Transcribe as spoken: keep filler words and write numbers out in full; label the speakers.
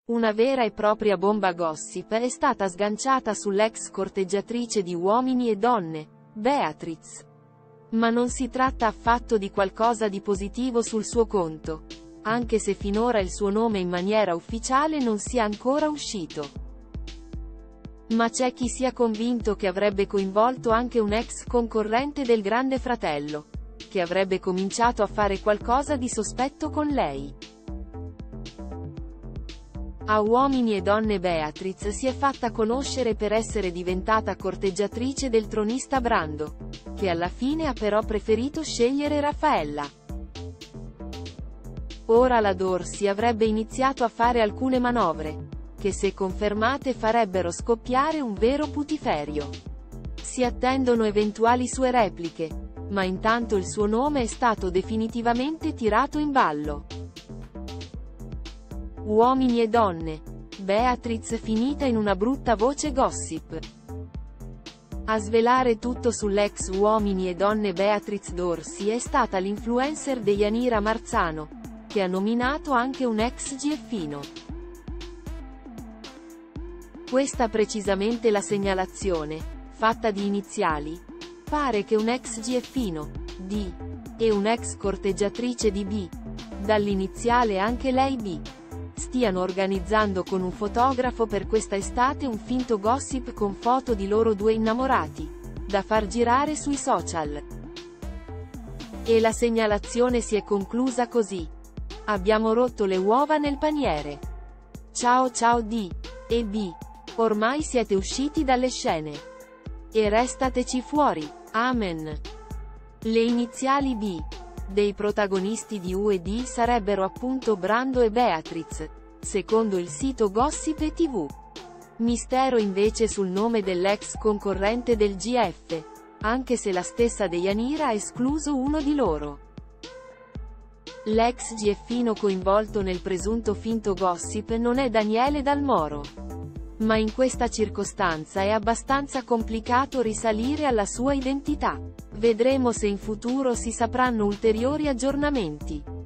Speaker 1: Una vera e propria bomba gossip è stata sganciata sull'ex corteggiatrice di Uomini e Donne, Beatrice. Ma non si tratta affatto di qualcosa di positivo sul suo conto, anche se finora il suo nome in maniera ufficiale non sia ancora uscito. Ma c'è chi sia convinto che avrebbe coinvolto anche un ex concorrente del Grande Fratello, che avrebbe cominciato a fare qualcosa di sospetto con lei. A Uomini e Donne Beatrice si è fatta conoscere per essere diventata corteggiatrice del tronista Brando, che alla fine ha però preferito scegliere Raffaella. Ora la Dorsey avrebbe iniziato a fare alcune manovre, che se confermate farebbero scoppiare un vero putiferio. Si attendono eventuali sue repliche, ma intanto il suo nome è stato definitivamente tirato in ballo. Uomini e Donne. Beatrice finita in una brutta voce gossip. A svelare tutto sull'ex Uomini e Donne Beatrice Dorsey è stata l'influencer Deianira Marzano, che ha nominato anche un ex GFino. Questa precisamente la segnalazione, fatta di iniziali. Pare che un ex GFino, D, e un'ex corteggiatrice di B, dall'iniziale anche lei B, stiano organizzando con un fotografo per questa estate un finto gossip con foto di loro due innamorati, da far girare sui social. E la segnalazione si è conclusa così. Abbiamo rotto le uova nel paniere. Ciao ciao D e B. Ormai siete usciti dalle scene. E restateci fuori. Amen. Le iniziali B dei protagonisti di U e D sarebbero appunto Brando e Beatrice, secondo il sito Gossip e tivù. Mistero invece sul nome dell'ex concorrente del G F, anche se la stessa Deianira ha escluso uno di loro. L'ex GFino coinvolto nel presunto finto gossip non è Daniele Dal Moro. Ma in questa circostanza è abbastanza complicato risalire alla sua identità. Vedremo se in futuro si sapranno ulteriori aggiornamenti.